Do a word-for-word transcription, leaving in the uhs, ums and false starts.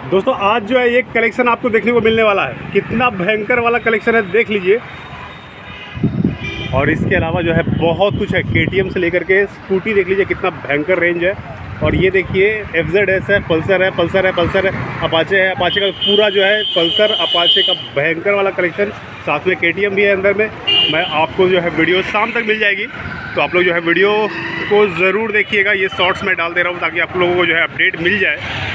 दोस्तों आज जो है ये कलेक्शन आपको देखने को मिलने वाला है, कितना भयंकर वाला कलेक्शन है देख लीजिए। और इसके अलावा जो है बहुत कुछ है, केटीएम से लेकर के स्कूटी देख लीजिए कितना भयंकर रेंज है। और ये देखिए एफ जेड एस है, पल्सर है पल्सर है पल्सर है अपाचे है, अपाचे का पूरा जो है पल्सर अपाचे का भयंकर वाला कलेक्शन, साथ में केटीएम भी है अंदर में। मैं आपको जो है वीडियो शाम तक मिल जाएगी, तो आप लोग जो है वीडियो को ज़रूर देखिएगा। ये शॉर्ट्स में डाल दे रहा हूँ ताकि आप लोगों को जो है अपडेट मिल जाए।